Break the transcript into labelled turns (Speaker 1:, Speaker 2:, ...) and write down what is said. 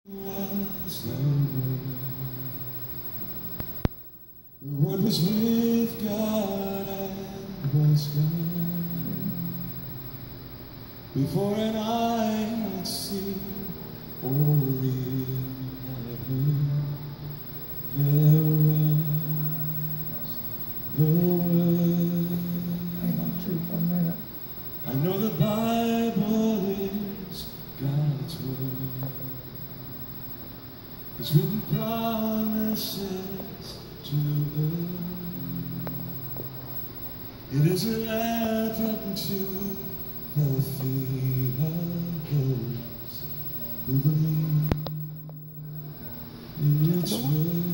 Speaker 1: Was the Word was with God and was God. Before an eye had seen or ear had heard, there was the Word.
Speaker 2: Hang on to for a minute.
Speaker 1: I know the Bible is God's Word. It's written promises to earth. It is a lamp unto the feet of those who believe in its word.